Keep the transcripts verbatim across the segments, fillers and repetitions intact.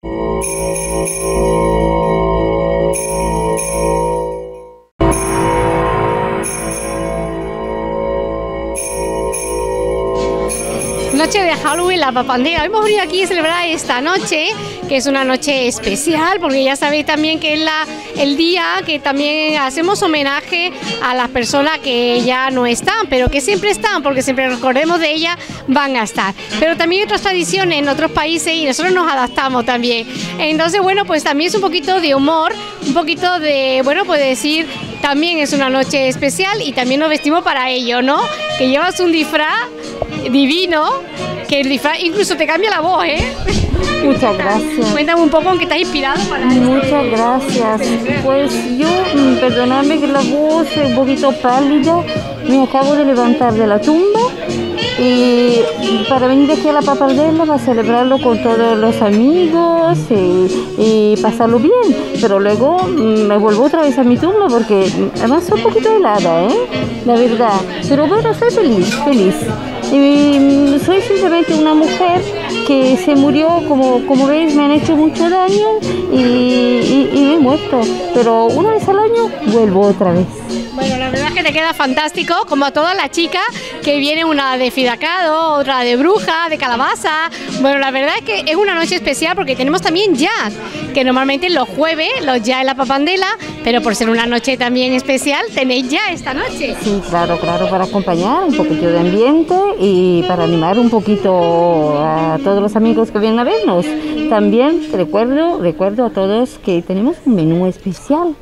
Noche de Halloween, la papandera. Hemos venido aquí a celebrar esta noche, que es una noche especial, porque ya sabéis también que es la, el día que también hacemos homenaje a las personas que ya no están, pero que siempre están, porque siempre recordemos de ellas, van a estar. Pero también hay otras tradiciones en otros países y nosotros nos adaptamos también. Entonces, bueno, pues también es un poquito de humor, un poquito de, bueno, pues decir, también es una noche especial y también nos vestimos para ello, ¿no? Que llevas un disfraz divino, que el disfraz incluso te cambia la voz, ¿eh? Muchas gracias. Cuéntame un poco en qué estás inspirado para Muchas este... gracias. Pues yo, perdonadme que la voz es un poquito pálida, me acabo de levantar de la tumba y para venir aquí a la Papardella para celebrarlo con todos los amigos y, y pasarlo bien, pero luego me vuelvo otra vez a mi tumba porque además soy un poquito helada, ¿eh? La verdad, pero bueno, soy feliz, feliz. Y soy simplemente una mujer que se murió, como, como veis, me han hecho mucho daño y, y, y me he muerto, pero una vez al año vuelvo otra vez. Bueno, la verdad es que te queda fantástico, como a todas las chicas, que viene una de fidacado, otra de bruja, de calabaza. Bueno, la verdad es que es una noche especial porque tenemos también jazz, que normalmente los jueves, los jazz en la Papandella, pero por ser una noche también especial, tenéis ya esta noche. Sí, claro, claro, para acompañar un poquito de ambiente y para animar un poquito a todos los amigos que vienen a vernos. También recuerdo, recuerdo a todos que tenemos un menú especial.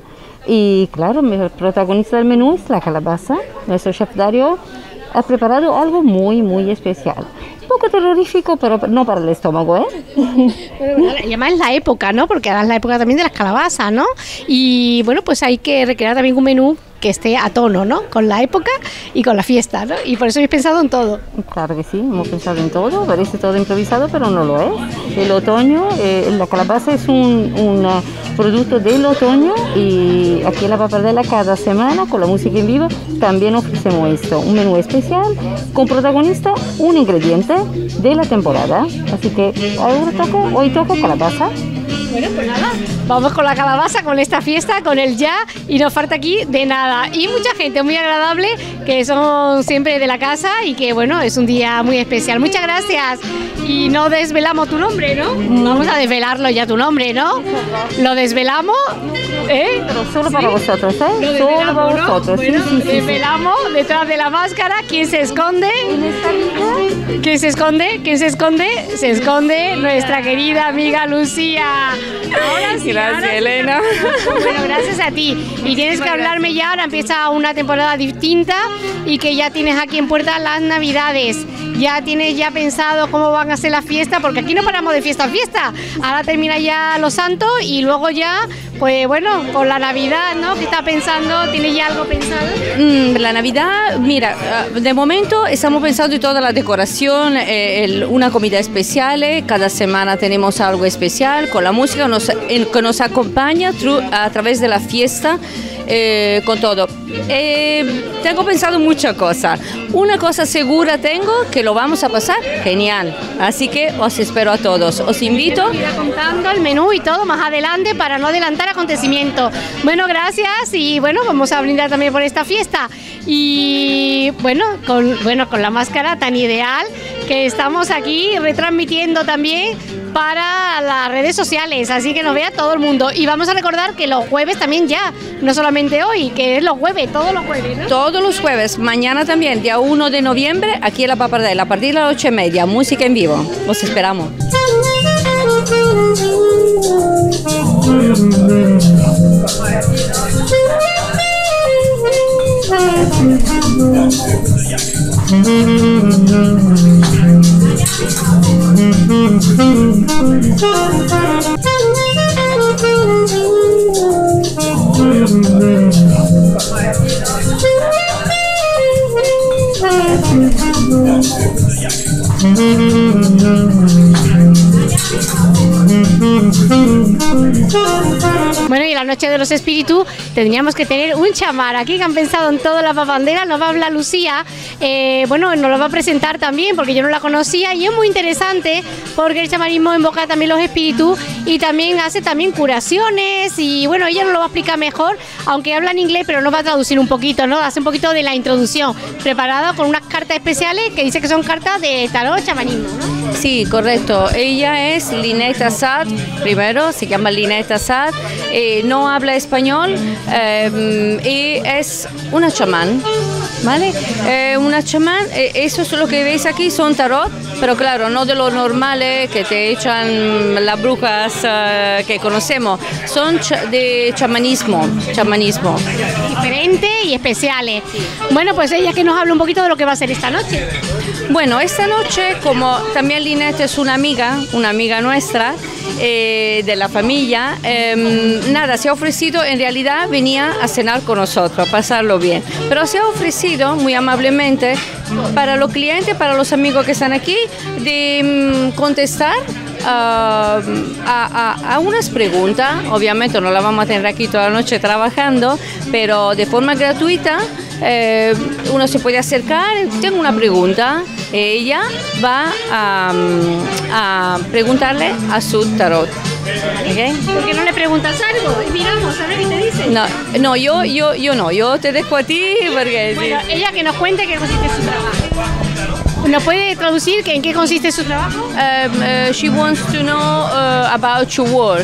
Y claro, el protagonista del menú es la calabaza. Nuestro chef Dario ha preparado algo muy, muy especial. Un poco terrorífico, pero no para el estómago, ¿eh? Bueno, y además es la época, ¿no? Porque ahora es la época también de las calabazas, ¿no? Y bueno, pues hay que recrear también un menú que esté a tono, ¿no? Con la época y con la fiesta, ¿no? Y por eso habéis pensado en todo. Claro que sí, hemos pensado en todo, parece todo improvisado, pero no lo es. El otoño, eh, la calabaza es un, un uh, producto del otoño y aquí en la Papardella cada semana con la música en vivo también ofrecemos esto, un menú especial con protagonista un ingrediente de la temporada. Así que ahora toco, hoy toco calabaza. Bueno, pues nada, vamos con la calabaza, con esta fiesta, con el ya, y no falta aquí de nada. Y mucha gente muy agradable, que son siempre de la casa y que, bueno, es un día muy especial. Muchas gracias. Y no desvelamos tu nombre, ¿no? Vamos a desvelarlo ya tu nombre, ¿no? Lo desvelamos, ¿eh? Pero solo para ¿Sí? vosotros, ¿eh? Lo Solo para desvelamos, ¿no? vosotros. Bueno, Sí, sí, sí, desvelamos sí. Detrás de la máscara, ¿quién se esconde? En esta vida. ¿Quién se esconde? ¿Quién se esconde? Se esconde nuestra querida amiga Lucía. Ahora sí, gracias, ahora sí. Elena. Bueno, gracias a ti. Y tienes que hablarme ya, ahora empieza una temporada distinta y que ya tienes aquí en puerta las Navidades. Ya tienes ya pensado cómo van a ser las fiestas, porque aquí no paramos de fiesta a fiesta. Ahora termina ya Los Santos y luego ya, pues bueno, con la Navidad, ¿no? ¿Qué está pensando? ¿Tienes ya algo pensado? Mm, la Navidad, mira, de momento estamos pensando en toda la decoración, eh, el, una comida especial, eh, cada semana tenemos algo especial con la música nos, en, que nos acompaña tru, a través de la fiesta. Eh, con todo. Eh, tengo pensado muchas cosas. Una cosa segura tengo, que lo vamos a pasar genial. Así que os espero a todos. Os invito. Ir contando el menú y todo más adelante para no adelantar acontecimientos. Bueno, gracias y bueno, vamos a brindar también por esta fiesta. Y bueno, con, bueno, con la máscara tan ideal que estamos aquí retransmitiendo también para las redes sociales, así que nos vea todo el mundo. Y vamos a recordar que los jueves también ya, no solamente hoy, que es los jueves, todos los jueves, ¿no? Todos los jueves, mañana también, día uno de noviembre, aquí en la Papardella, a partir de las ocho y media, música en vivo. Os esperamos. Bueno, y la Noche de los Espíritus, tendríamos que tener un chamán aquí que han pensado en toda la papandera. Nos va a hablar Lucía, eh, bueno, nos lo va a presentar también porque yo no la conocía y es muy interesante porque el chamanismo invoca también los espíritus y también hace también curaciones y bueno, ella nos lo va a explicar mejor, aunque habla en inglés, pero nos va a traducir un poquito, ¿no? Hace un poquito de la introducción, preparada con unas cartas especiales que dice que son cartas de tarot chamanismo, ¿no? Sí, correcto. Ella es Lynette Assad, primero, se llama Lynette Assad, eh, no habla español eh, y es una chamán, ¿vale? Eh, una chamán, eh, eso es lo que veis aquí, son tarot, pero claro, no de los normales que te echan las brujas uh, que conocemos, son cha de chamanismo, chamanismo. Diferentes y especiales. Bueno, pues ella que nos habla un poquito de lo que va a ser esta noche. Bueno, esta noche, como también Lynette es una amiga, una amiga nuestra, eh, de la familia, eh, nada, se ha ofrecido, en realidad venía a cenar con nosotros, a pasarlo bien, pero se ha ofrecido muy amablemente para los clientes, para los amigos que están aquí, de um, contestar Uh, a, a, a unas preguntas. Obviamente no la vamos a tener aquí toda la noche trabajando, pero de forma gratuita eh, uno se puede acercar. Tengo una pregunta, ella va a, a preguntarle a su tarot. ¿Okay? ¿Por qué no le preguntas algo? Y miramos, a ver qué te dice. No, no, yo, yo, yo no, yo te dejo a ti porque... Bueno, sí. Ella que nos cuente qué consiste su trabajo. ¿Nos puede traducir en qué consiste su trabajo? Um, uh, she wants to know uh, about your work.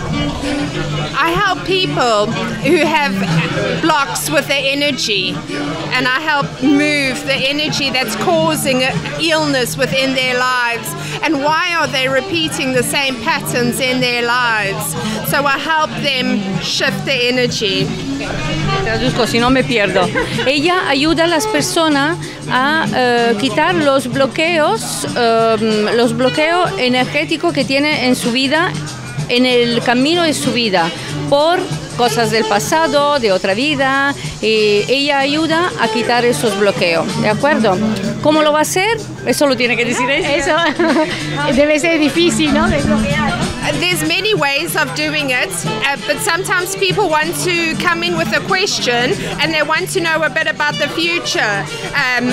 I help people who have blocks with their energy, and I help move the energy that's causing illness within their lives, and why are they repeating the same patterns in their lives. So I help them shift the energy. Traduzco, si no me pierdo. Ella ayuda a las personas a uh, quitar los bloqueos, um, los bloqueos energéticos que tienen en su vida, en el camino de su vida, por cosas del pasado, de otra vida, y ella ayuda a quitar esos bloqueos, ¿de acuerdo? ¿Cómo lo va a hacer? Eso lo tiene que decir ella. Eso debe ser difícil, ¿no? Desbloquear. There's many ways of doing it, uh, but sometimes people want to come in with a question and they want to know a bit about the future. Um,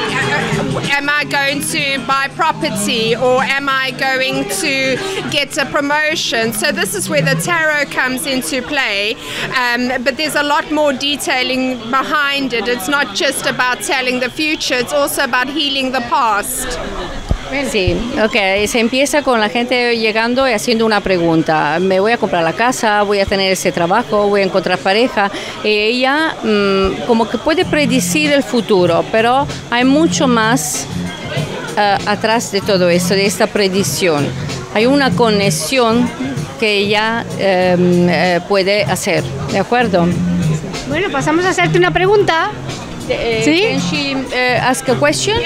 am I going to buy property, or am I going to get a promotion? So this is where the tarot comes into play, um, but there's a lot more detailing behind it. It's not just about telling the future, it's also about healing the past. Sí, ok, se empieza con la gente llegando y haciendo una pregunta. Me voy a comprar la casa, voy a tener ese trabajo, voy a encontrar pareja. Y ella mmm, como que puede predecir el futuro, pero hay mucho más uh, atrás de todo esto, de esta predicción. Hay una conexión que ella um, uh, puede hacer, ¿de acuerdo? Bueno, pasamos a hacerte una pregunta. Uh, ¿Sí? Can she uh, ask a question?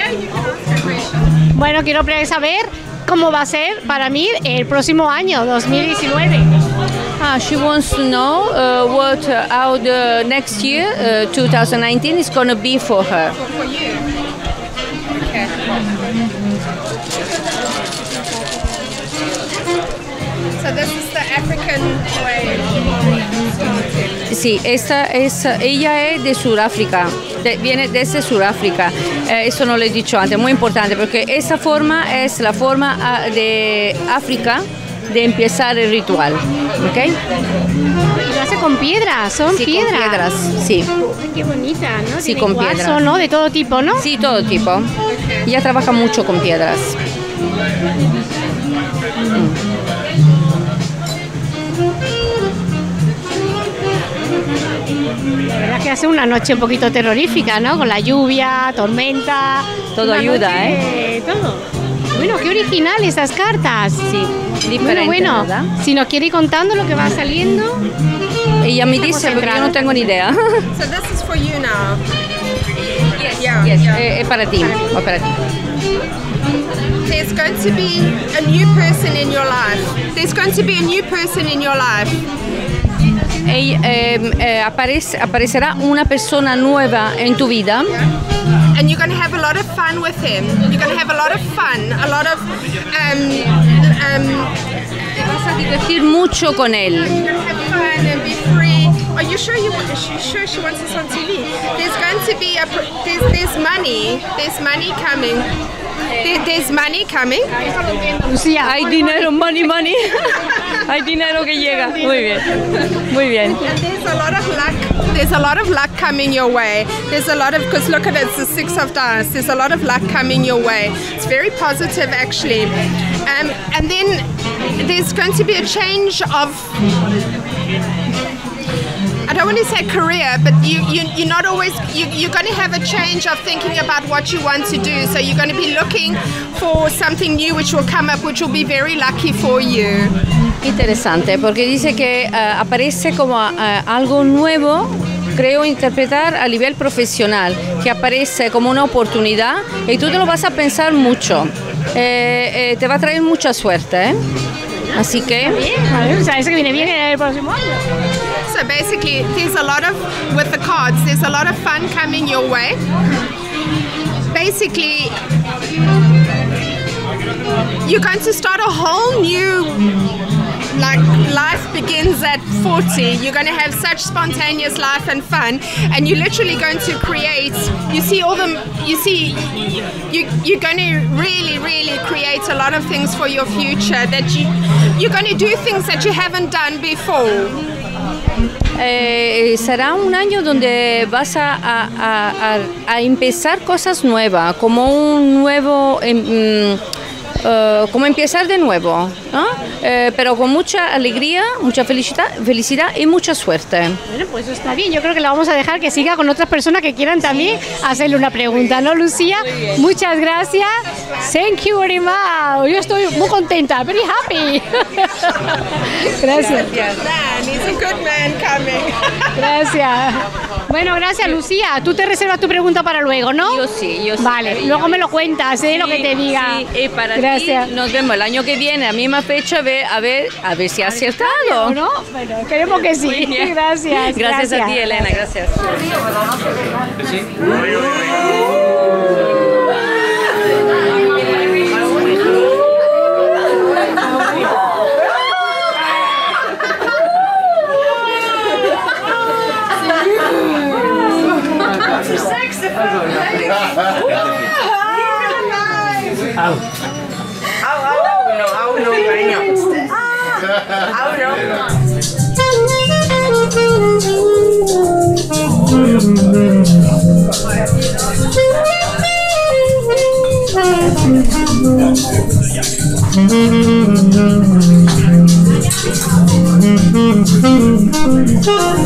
Bueno, quiero saber cómo va a ser para mí el próximo año, dos mil diecinueve. Ah, she wants to know uh, what uh, how the next year, uh, twenty nineteen, is going to be for her. For you. Okay. So this is the African way. Sí, esta es, ella es de Sudáfrica, de, viene desde Sudáfrica. Eh, eso no lo he dicho antes, muy importante, porque esta forma es la forma uh, de África de empezar el ritual, ¿ok? Y lo hace con piedras, son sí, piedras. Con piedras, sí. Qué bonita, ¿no? Sí, Tiene con cuarzo, piedras. ¿no? De todo tipo, ¿no? Sí, todo tipo. Ella trabaja mucho con piedras. Mm. La verdad que hace una noche un poquito terrorífica, ¿no? Con la lluvia, tormenta. Todo ayuda, noche, ¿eh? Todo. Bueno, qué original esas cartas. Sí, diferente, bueno, bueno, ¿verdad? Si nos quiere ir contando lo que va saliendo. Ella me dice, porque yo no tengo ni idea. So this is for you now. Yes, Yeah, yes. yeah. Eh, es para ti, es para ti. There's going to be a new person in your life. There's going to be a new person in your life. eh, eh, eh, aparece, aparecerá una persona nueva en tu vida. And you're going to have a lot of fun with him. You're going to have a lot of fun, a lot of um, um, Te vas a divertir mucho con él. you're going to have fun and be free. Are you sure you want? Is she sure she wants this on T V? There's going to be a pr- there's, there's money. There's money coming. There, there's money coming. Lucía, Hay dinero, money, money. Hay dinero que llega. Muy bien, muy bien. And there's a lot of luck. There's a lot of luck coming your way. There's a lot of, because look at it, it's the six of dice. There's a lot of luck coming your way. It's very positive, actually. Um, and then there's going to be a change of, I don't want to say career, but you, you, you're not always, you, you're going to have a change of thinking about what you want to do. So you're going to be looking for something new which will come up, which will be very lucky for you. Interesante, porque dice que uh, aparece como uh, algo nuevo, creo interpretar a nivel profesional, que aparece como una oportunidad y tú te lo vas a pensar mucho. Eh, eh, te va a traer mucha suerte, ¿eh? Así que... o sea, eso que viene bien en el próximo año. So basically, there's a lot of, with the cards, there's a lot of fun coming your way. Basically, you're going to start a whole new, like, life begins at forty. You're going to have such spontaneous life and fun, and you're literally going to create, you see all the, you see, you, you're going to really, really create a lot of things for your future, that you, you're going to do things that you haven't done before. Eh, será un año donde vas a, a, a, a empezar cosas nuevas, como un nuevo, um, uh, como empezar de nuevo, ¿no? Eh, pero con mucha alegría, mucha felicidad, felicidad y mucha suerte. Bueno, pues eso está bien. Yo creo que la vamos a dejar que siga con otras personas que quieran también hacerle una pregunta, ¿no, Lucía? Muchas gracias. Thank you very much. Yo estoy muy contenta, very happy. Gracias. Man, he's a good man coming. Gracias. Bueno, gracias, Lucía. Tú te reservas tu pregunta para luego, ¿no? Yo sí, yo sí. Vale, luego me lo cuentas, ¿eh? Lo que te diga. Sí, y para gracias. ti nos vemos el año que viene, a misma fecha, a ver, a ver, a ver si ha acertado. ¿No? Bueno, esperemos que sí. Gracias. Gracias a ti, Elena, gracias. Au. Au, au, no, au, no, cariño. Au, no. Thank you.